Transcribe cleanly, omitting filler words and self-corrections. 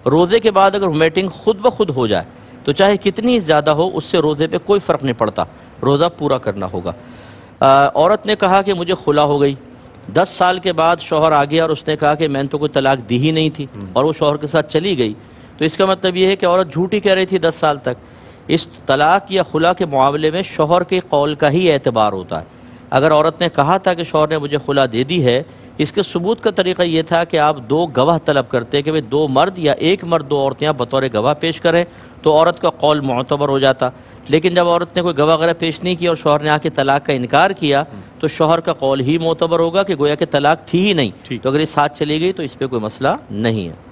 रोज़े के बाद अगर वोमिटिंग खुद ब खुद हो जाए तो चाहे कितनी ज़्यादा हो, उससे रोज़े पे कोई फ़र्क नहीं पड़ता, रोज़ा पूरा करना होगा। औरत ने कहा कि मुझे खुला हो गई, 10 साल के बाद शौहर आ गया और उसने कहा कि मैंने तो कोई तलाक दी ही नहीं थी, और वो शौहर के साथ चली गई, तो इसका मतलब ये है कि औरत झूठी कह रही थी 10 साल तक। इस तलाक या खुला के मामले में शौहर के कौल का ही एतबार होता है। अगर औरत ने कहा था कि शौहर ने मुझे खुला दे दी है, इसके सबूत का तरीका ये था कि आप 2 गवाह तलब करते कि भाई 2 मर्द या 1 मर्द 2 औरतें बतौर गवाह पेश करें, तो औरत का कौल मोतबर हो जाता। लेकिन जब औरत ने कोई गवाह वगैरह पेश नहीं किया और शौहर ने आके तलाक का इनकार किया, तो शौहर का कौल ही मोतबर होगा कि गोया कि तलाक थी ही नहीं। तो अगर ये साथ चली गई तो इस पर कोई मसला नहीं है।